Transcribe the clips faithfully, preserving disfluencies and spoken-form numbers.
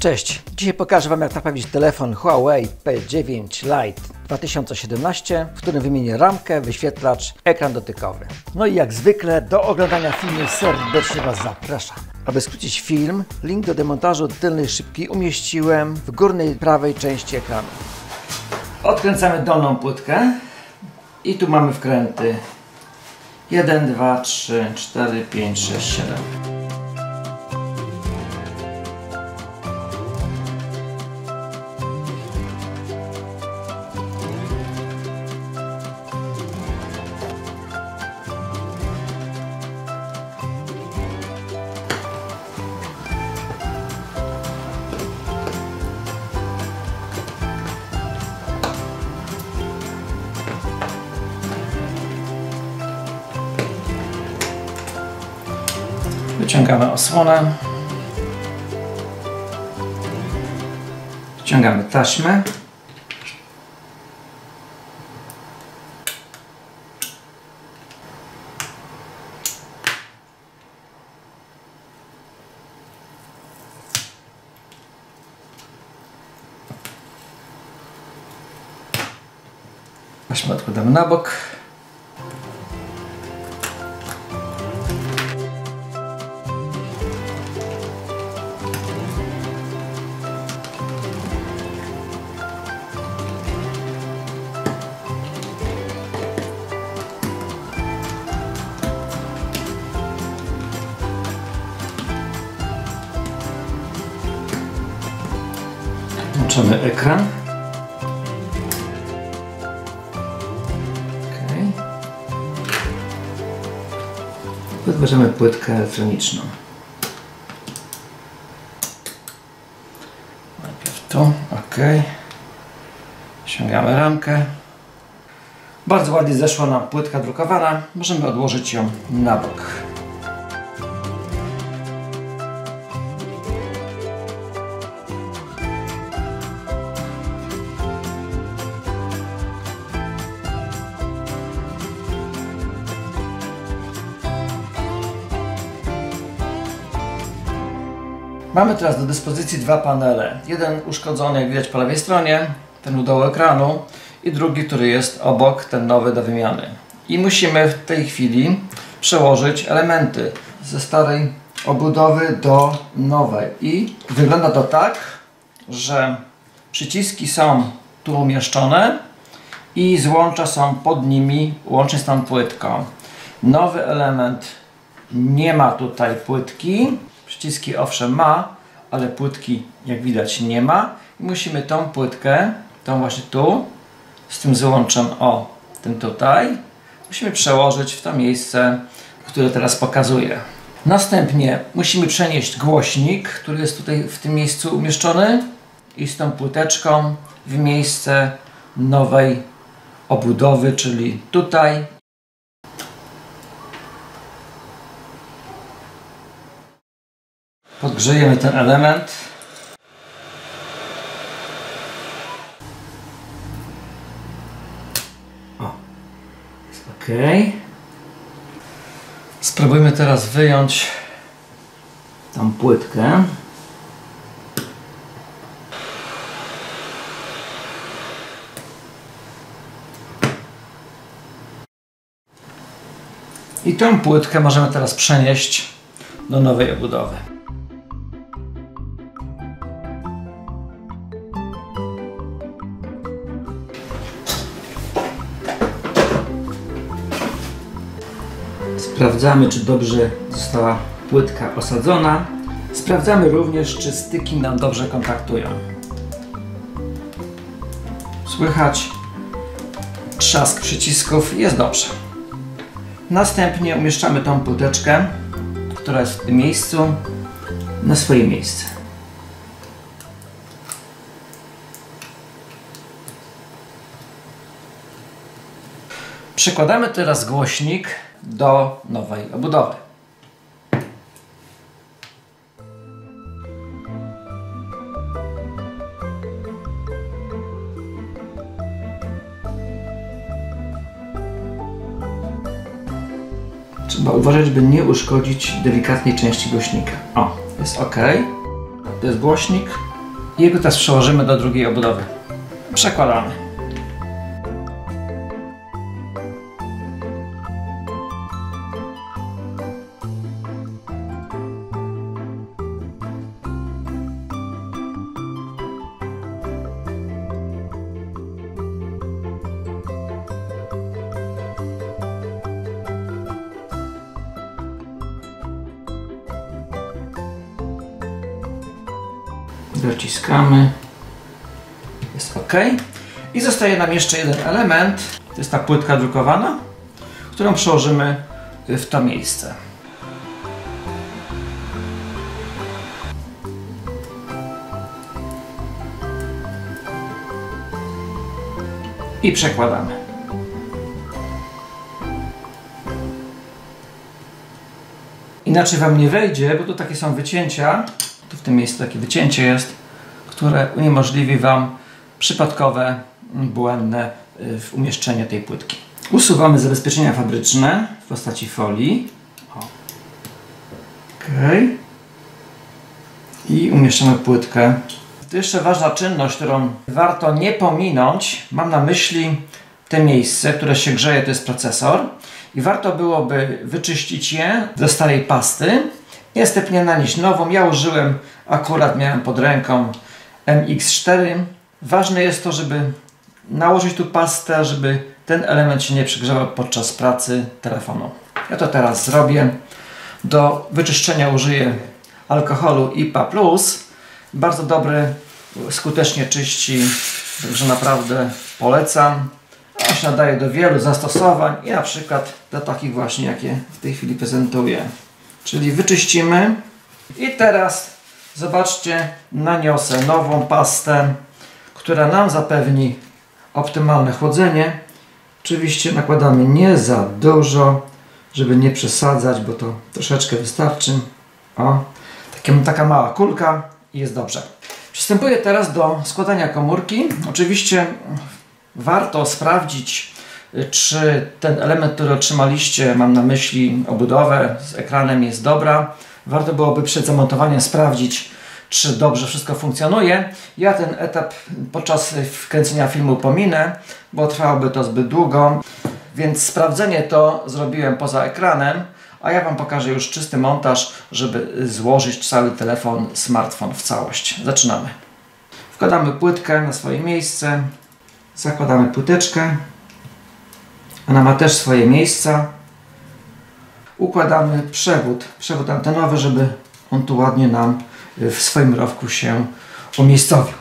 Cześć! Dzisiaj pokażę Wam, jak naprawić telefon Huawei P dziewięć Lite dwa tysiące siedemnaście, w którym wymienię ramkę, wyświetlacz, ekran dotykowy. No i jak zwykle do oglądania filmu serdecznie Was zapraszam. Aby skrócić film, link do demontażu tylnej szybki umieściłem w górnej prawej części ekranu. Odkręcamy dolną płytkę i tu mamy wkręty jeden, dwa, trzy, cztery, pięć, sześć, siedem. Wyciągamy osłonę, wciągamy taśmę, taśmę odkładamy na bok. Włączamy ekran. Okay. Podbierzemy płytkę elektroniczną. Najpierw tu, ok. Ściągamy ramkę. Bardzo ładnie zeszła nam płytka drukowana. Możemy odłożyć ją na bok. Mamy teraz do dyspozycji dwa panele. Jeden uszkodzony, jak widać po lewej stronie, ten u dołu ekranu, i drugi, który jest obok, ten nowy do wymiany. I musimy w tej chwili przełożyć elementy ze starej obudowy do nowej. I wygląda to tak, że przyciski są tu umieszczone i złącza są pod nimi, łącznie z tą płytką. Nowy element nie ma tutaj płytki. Przyciski owszem ma, ale płytki jak widać nie ma. I musimy tą płytkę, tą właśnie tu, z tym złączem, o, tym tutaj, musimy przełożyć w to miejsce, które teraz pokazuję. Następnie musimy przenieść głośnik, który jest tutaj w tym miejscu umieszczony, i z tą płyteczką w miejsce nowej obudowy, czyli tutaj. Podgrzejemy ten element. O, jest ok. Spróbujmy teraz wyjąć tą płytkę. I tą płytkę możemy teraz przenieść do nowej obudowy. Sprawdzamy, czy dobrze została płytka osadzona. Sprawdzamy również, czy styki nam dobrze kontaktują. Słychać trzask przycisków, jest dobrze. Następnie umieszczamy tą płyteczkę, która jest w tym miejscu, na swoje miejsce. Przykładamy teraz głośnik do nowej obudowy. Trzeba uważać, by nie uszkodzić delikatnej części głośnika. O, jest ok. To jest głośnik. I jego teraz przełożymy do drugiej obudowy. Przekładamy. Dociskamy. Jest ok. I zostaje nam jeszcze jeden element. To jest ta płytka drukowana, którą przełożymy w to miejsce. I przekładamy. Inaczej Wam nie wejdzie, bo tu takie są wycięcia. Tu w tym miejscu takie wycięcie jest, które uniemożliwi Wam przypadkowe, błędne umieszczenie tej płytki. Usuwamy zabezpieczenia fabryczne w postaci folii. O. Okay. I umieszczamy płytkę. To jeszcze ważna czynność, którą warto nie pominąć. Mam na myśli te miejsce, które się grzeje, to jest procesor. I warto byłoby wyczyścić je ze starej pasty i następnie nanieść nową. Ja użyłem, akurat miałem pod ręką M X cztery. Ważne jest to, żeby nałożyć tu pastę, żeby ten element się nie przegrzewał podczas pracy telefonu. Ja to teraz zrobię. Do wyczyszczenia użyję alkoholu I P A plus. Bardzo dobry, skutecznie czyści, także naprawdę polecam. On się nadaje do wielu zastosowań i na przykład do takich właśnie, jakie w tej chwili prezentuję. Czyli wyczyścimy i teraz zobaczcie, naniosę nową pastę, która nam zapewni optymalne chłodzenie. Oczywiście nakładamy nie za dużo, żeby nie przesadzać, bo to troszeczkę wystarczy. O, takie, taka mała kulka i jest dobrze. Przystępuję teraz do składania komórki. Oczywiście warto sprawdzić, czy ten element, który otrzymaliście, mam na myśli obudowę z ekranem, jest dobra. Warto byłoby przed zamontowaniem sprawdzić, czy dobrze wszystko funkcjonuje. Ja ten etap podczas wkręcenia filmu pominę, bo trwałoby to zbyt długo, więc sprawdzenie to zrobiłem poza ekranem, a ja Wam pokażę już czysty montaż, żeby złożyć cały telefon, smartfon w całość. Zaczynamy. Wkładamy płytkę na swoje miejsce, zakładamy płyteczkę, ona ma też swoje miejsca. Układamy przewód, przewód antenowy, żeby on tu ładnie nam w swoim rowku się umiejscowił.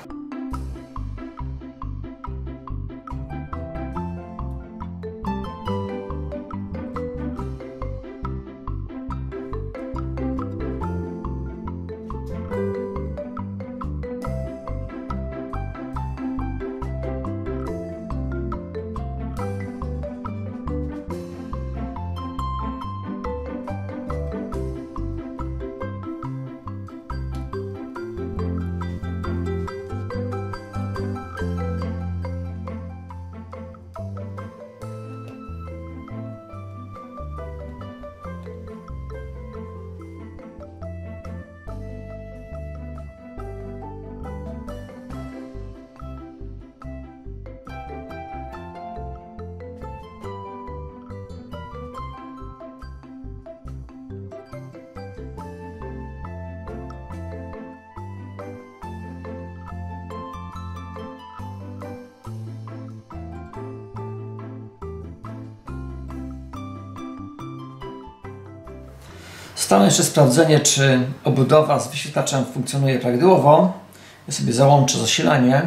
Zostało jeszcze sprawdzenie, czy obudowa z wyświetlaczem funkcjonuje prawidłowo. Ja sobie załączę zasilanie.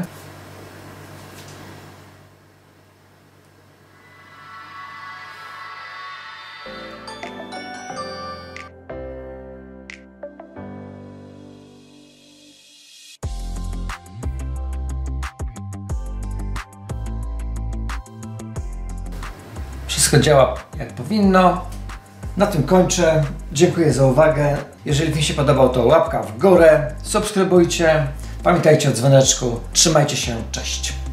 Wszystko działa jak powinno. Na tym kończę. Dziękuję za uwagę. Jeżeli film się podobał, to łapka w górę. Subskrybujcie. Pamiętajcie o dzwoneczku. Trzymajcie się. Cześć.